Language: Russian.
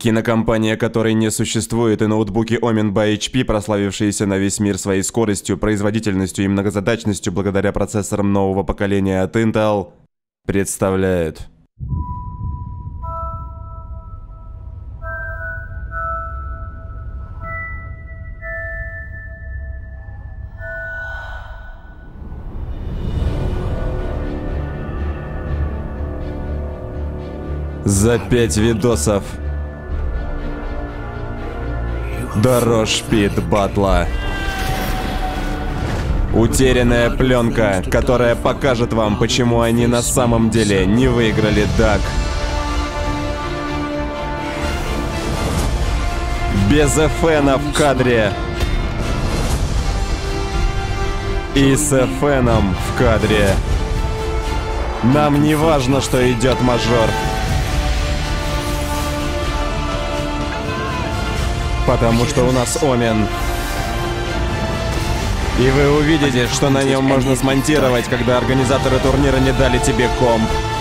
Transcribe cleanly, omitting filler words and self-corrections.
Кинокомпания, которой не существует, и ноутбуки Omen by HP, прославившиеся на весь мир своей скоростью, производительностью и многозадачностью благодаря процессорам нового поколения от Intel, представляют. За 5 видосов до Рашпит батла. Утерянная пленка, которая покажет вам, почему они на самом деле не выиграли ДАК. Без FN в кадре. И с FN в кадре. Нам не важно, что идет мажор. Потому что у нас Omen. И вы увидите, что на нем можно смонтировать, когда организаторы турнира не дали тебе комп.